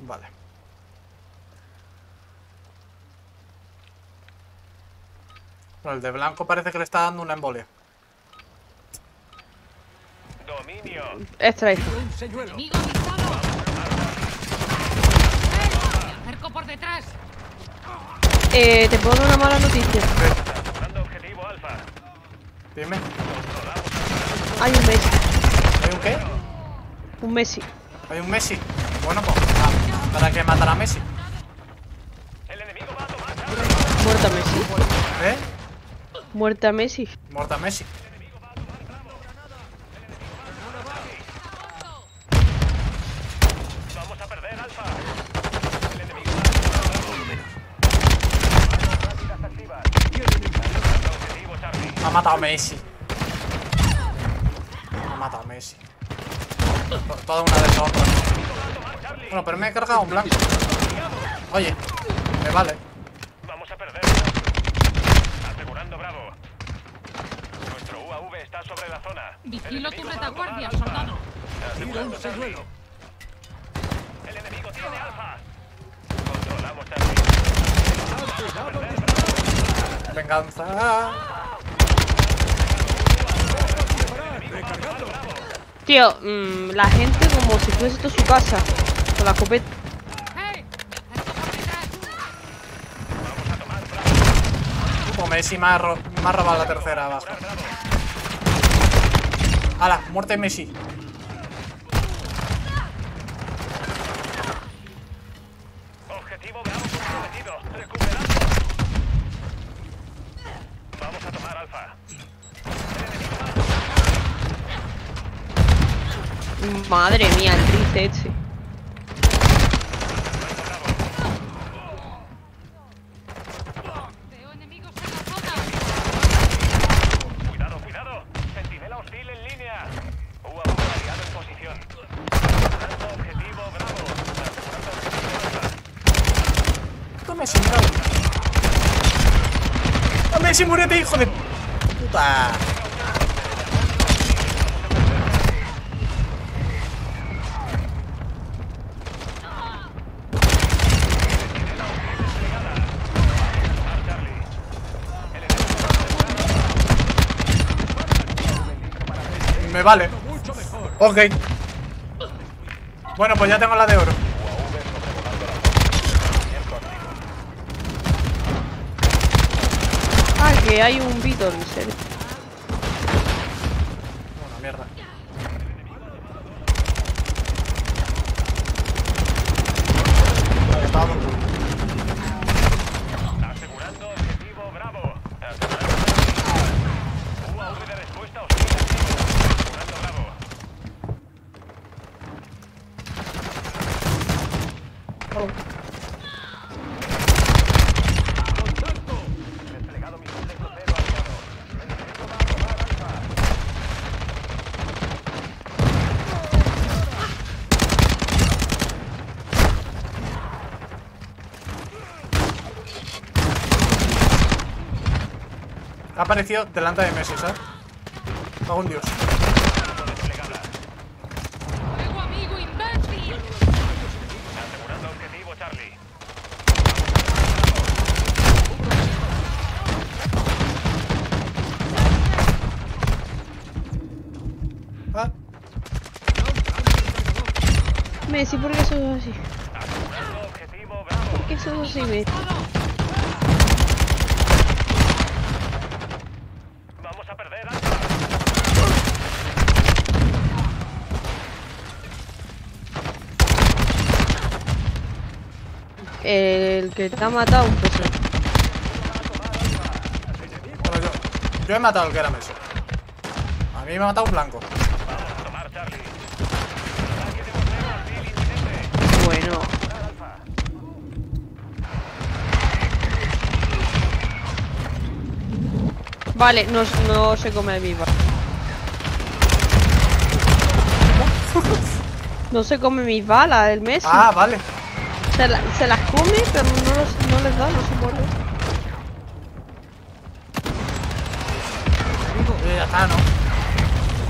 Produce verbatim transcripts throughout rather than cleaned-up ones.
Vale. Bueno, el de blanco parece que le está dando una embolia. Dominio. Extra ahí. Enemigo avisado. ¡Eh! Me acerco por detrás. Eh, te puedo dar una mala noticia. Dando objetivo alfa. Dime. Hay un Messi. ¿Hay un qué? Un Messi. Hay un Messi. Bueno, pues ah, ¿para qué matar a Messi? El enemigo va a tomar. Muerta Messi. ¿Eh? Muerta Messi. Muerta Messi. Vamos a perder alfa. El enemigo va a objetivo Charlie. Me ha matado a Messi. Me ha matado a Messi. To- Toda una deshonra. Bueno, pero me he cargado un blanco. Oye, me vale. Vamos a perder. Asegurando Bravo. Nuestro U A V está sobre la zona. Vigilo tu retaguardia, soldado. Asegurando Charlie. El enemigo tiene alfa. Controlamos Charlie. Venganza. Tío, mmm, la gente como si fuese esto su casa. Con la escopeta. ¡Eh! Me acerco por detrás. Puto Messi me ha, ro me ha robado la tercera abajo. ¡Hala! Muerte Messi. Objetivo Bravo comprometido. Recuperando. Vamos a tomar alfa. Madre mía, el triste ese. Veo enemigos en la zona. Cuidado, cuidado. Centinela hostil en línea. U A V aliado en posición. Asegurando objetivo Bravo. Asegurando objetivo alfa. Puto Messi, mira. ¡A Messi, muérete, hijo de puta! Me vale. Ok. Bueno, pues ya tengo la de oro. Ah, que hay un Víctor, en serio. Una mierda. Estaba muy cool. Asegurando objetivo Bravo. Asegurando U A V de respuesta hostil. Asegurando Bravo. Desplegado mi complejo cero aliado. El enemigo va a tomar alfa. Ha aparecido delante de Messi, ¿sabes? Cago en Dios. Desplegada. ¡Fuego amigo, imbécil! Asegurando objetivo Charlie. Ah, Messi, ¿por qué sos así? Asegurando objetivo Bravo. ¿Por qué sos así, Messi? Vamos a perder alfa. El que te ha matado un peso. bueno, yo, yo he matado al que era Messi. A mí me ha matado un blanco. Vamos a tomar Charlie. Ataque de bombero hostil inminente. Bueno. Alfa. Vale, no, no se come viva. No se come mis balas, el Messi. Ah, vale. Se, la- se las come, pero no, los- no les da, no se muerde. Y ya está, ¿no?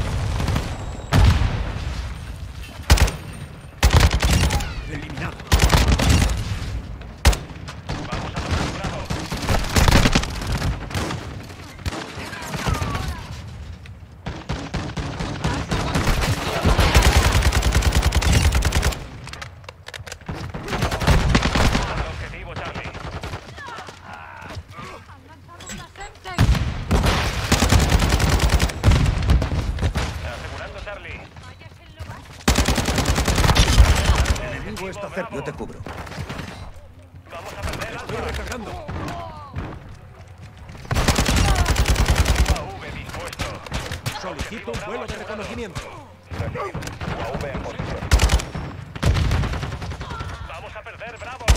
Eliminado. cerca. Yo te cubro. Vamos a perder Estoy Alfa. recargando. U A V dispuesto. Solicito un vuelo de reconocimiento. Recibido. U A V en posición. Vamos a perder Bravo.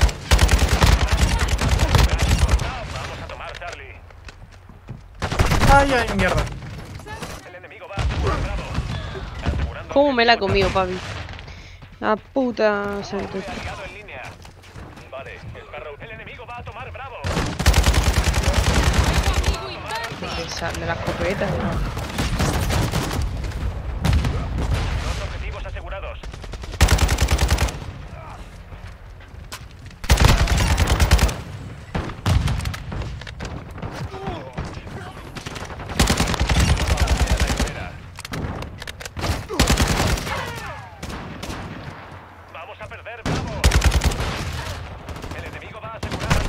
Vamos a tomar Charlie. Ay, ay, mierda. El enemigo va a asegurar Bravo. Asegurando ¿Cómo me la he comido, papi? La puta Santo. aliado en línea. Vale, Sparrow. El enemigo va a tomar Bravo. Fuego amigo imbécil. Esa de la escopeta. Dos objetivos asegurados. Vamos a perder Bravo. El enemigo va a asegurar.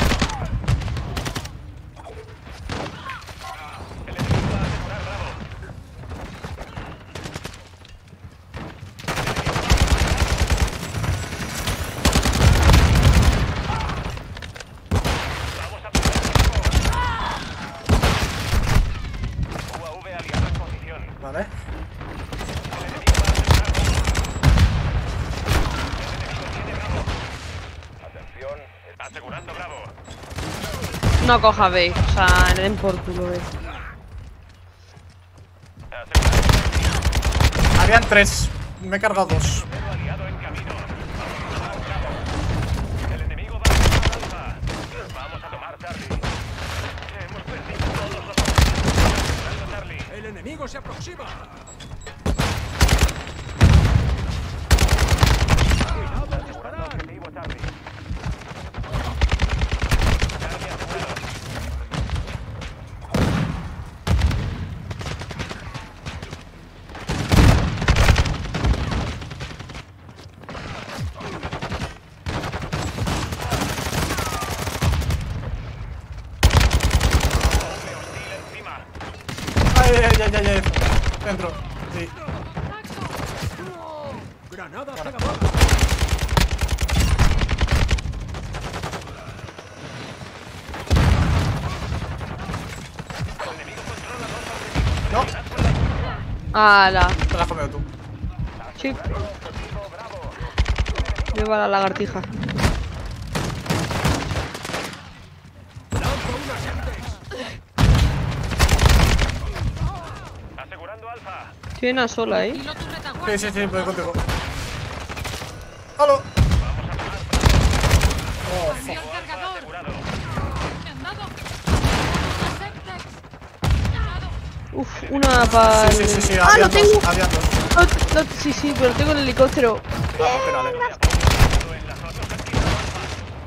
El enemigo va a asegurar Bravo. Vamos a perder Bravo. U A V aliado en posición. Vale. El enemigo va a asegurar Bravo. El enemigo tiene Bravo. Atención, está asegurando Bravo. No coja B. O sea, le den por culo B. Asegurando Habían tres. Me he cargado dos. Bravo aliado en camino. Vamos a tomar Bravo. El enemigo va a tomar Alfa. Vamos a tomar Charlie. Hemos perdido todos los objetivos. Asegurando Charlie. El enemigo se aproxima. Asegurando objetivo Charlie. Charlie asegurado. Hombre hostil encima. Ay, ay, ay, ay, ay. Dentro. Sí. Granada cegadora. El enemigo controla dos objetivos. No, ¡Hala! te la has comido tú. Sí. Objetivo Bravo. Lleva la lagartija. Lanzo una Semtex. Asegurando Alfa. Estoy una sola, ¿eh? Hilo tu Sí, retaguardia. sí, sí, voy contigo. ¡Halo! Oh, fuck. Cambio el cargador. Asegurado. Me han dado. Una Semtex. Me han dado. Uf, una para. Sí, sí, sí, sí, ¡Ah, había lo tengo! dos, había dos. No, no, sí, sí, pero tengo el helicóptero. Ah, pero vale. En la zona objetivo Alfa.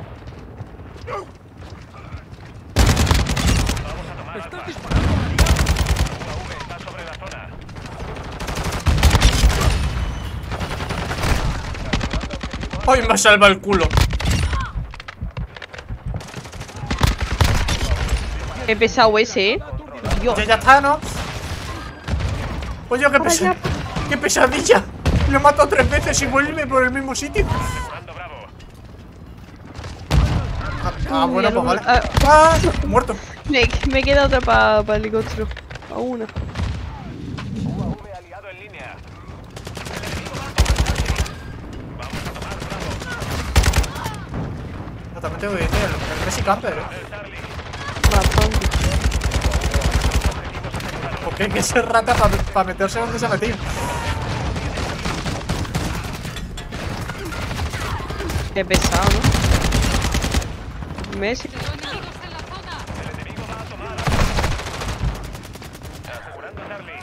Vamos a tomar Estás Alfa. disparando. U A V está sobre la zona. ¡Ay, me salva el culo! Qué pesado ese, ¿eh? Dios. Ya, ya está, ¿no? Pues yo, qué Para pesa... allá. ¡Qué pesadilla! Lo he matado tres veces y vuelve por el mismo sitio. Asegurando Bravo. Ah, ah, bueno, ya lo- pues vale. ah. ¡Ah! Muerto. Me, me queda otra para el helicóptero. A una. U A V aliado en línea. El enemigo va a tomar Charlie. Vamos a tomar Bravo. Yo también tengo que decir, el, el Messi Camper, ¿eh? El Charlie. Bastante. Porque hay que ser rata para meterse donde se ha metido. Qué pesado, ¿no? Messi. Veo enemigos en la zona. El enemigo va a tomar. Asegurando Charlie.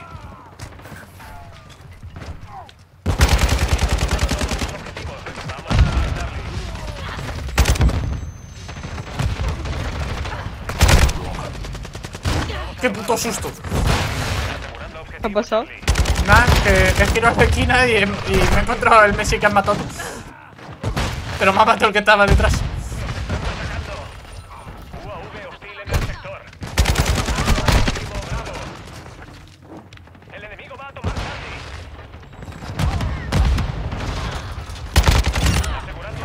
Objetivos. Vamos a tomar Charlie. ¡Qué puto susto! Asegurando objetivo. ¿Qué ha pasado? Charlie. Nada, que he girado a la esquina y, y me he encontrado el Messi que han matado. Pero me ha matado el que estaba detrás. U A V hostil en el sector. Objetivo Bravo. El enemigo va a tomar Charlie. Asegurando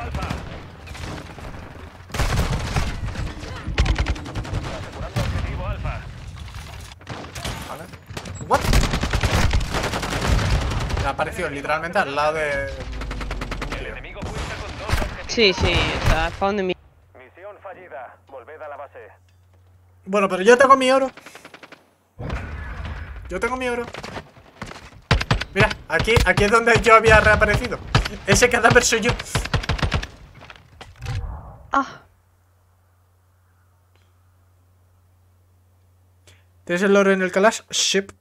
ha aparecido literalmente al lado de... un El tío. enemigo cuenta con dos objetivos. Sí, sí, o sea, spawn de mi... Misión fallida. Volved a la base. Bueno, pero yo tengo mi oro. Yo tengo mi oro. Mira, aquí, aquí es donde yo había reaparecido. Ese cadáver soy yo. Ah, ¿Tienes el oro en el Kalash? Ship.